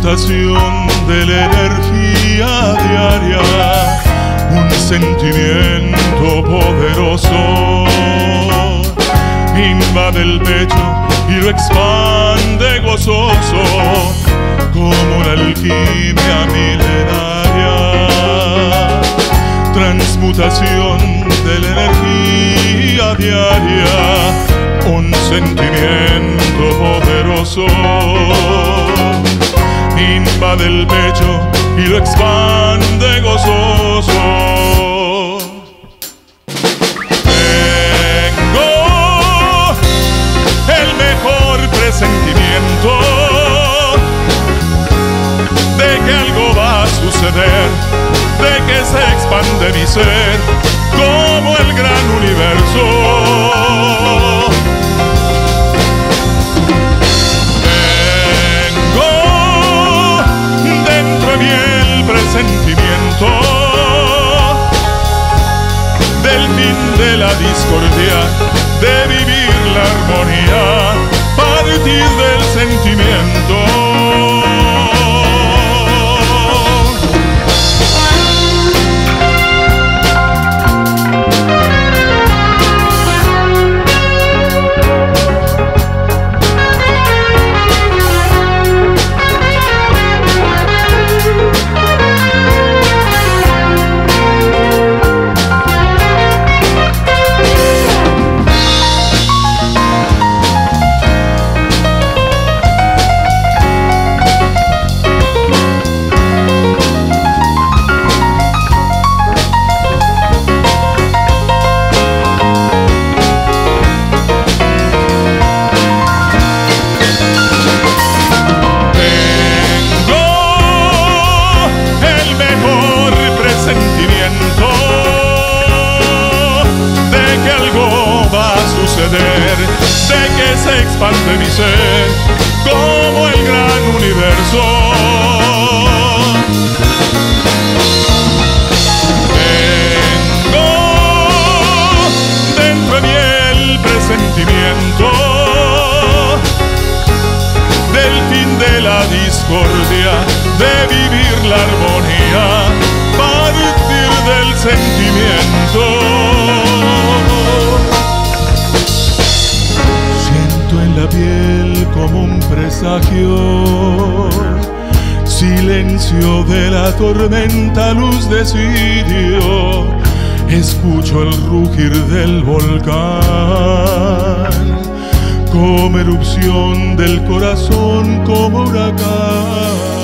transmutación de la energía diaria, un sentimiento poderoso invade el pecho y lo expande gozoso como una alquimia milenaria. Transmutación de la energía diaria, un sentimiento poderoso invade el pecho y lo expande gozoso. Tengo el mejor presentimiento de que algo va a suceder, de que se expande mi ser como el gran universo. Sentimiento del fin de la discordia, de vivir la armonía, partir del sentimiento. De que se expande mi ser como el gran universo. Tengo dentro de mí el presentimiento del fin de la discordia, de vivir la armonía, partir del sentimiento. En la piel como un presagio, silencio de la tormenta, luz de sirio, escucho el rugir del volcán, como erupción del corazón, como huracán.